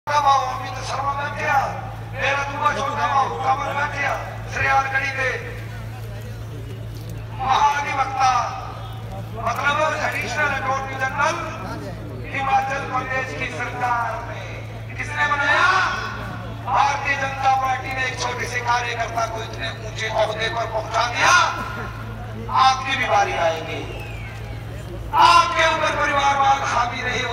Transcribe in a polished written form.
अमित शर्मा बैठिया, मेरा दूसरा छोटा बाबू कमल बैठिया, श्रेयालगढ़ी के महाधिवक्ता मतलब additional attorney general Himachal Pradesh की सरकार ने किसने बनाया? भारतीय जनता पार्टी ने एक छोटे से कार्यकर्ता को इतने ऊंचे ओहदे पर पहुंचा दिया। आपकी भी बारी आएगी, आपके ऊपर परिवारवाद हावी नहीं